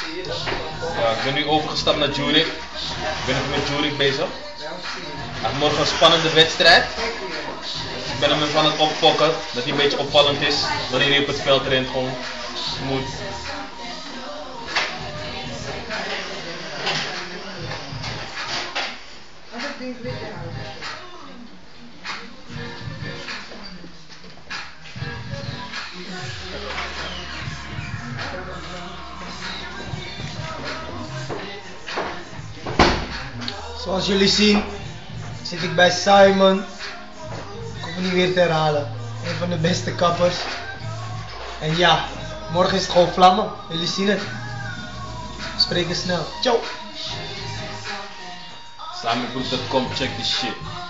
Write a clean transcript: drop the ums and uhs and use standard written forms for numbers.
Ja, ik ben nu overgestapt naar Zurich. Ik ben even met Zurich bezig. Hij heeft morgen een spannende wedstrijd. Ik ben hem even aan het opfokken, dat hij een beetje opvallend is wanneer hij op het veld rent, gewoon smooth. Zoals jullie zien zit ik bij Simon. Ik hoef het niet weer te herhalen. Een van de beste kappers. En ja, morgen is het gewoon vlammen. Jullie zien het. We spreken snel. Ciao. Slamibroek.com, check this shit.